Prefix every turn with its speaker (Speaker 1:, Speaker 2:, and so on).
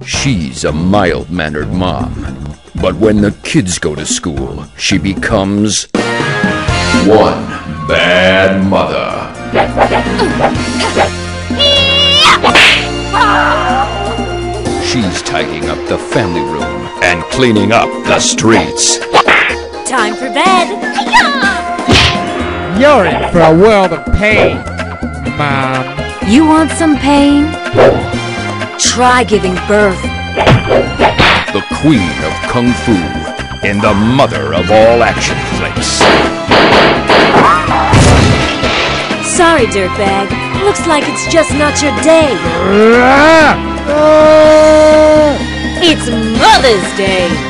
Speaker 1: She's a mild-mannered mom. But when the kids go to school, she becomes one bad mother. She's tidying up the family room and cleaning up the streets.
Speaker 2: Time for bed.
Speaker 3: You're in for a world of pain, Mom.
Speaker 2: You want some pain? Try giving birth.
Speaker 1: The queen of kung fu and the mother of all action flicks.
Speaker 2: Sorry, dirtbag. Looks like it's just not your day. It's Mother's Day.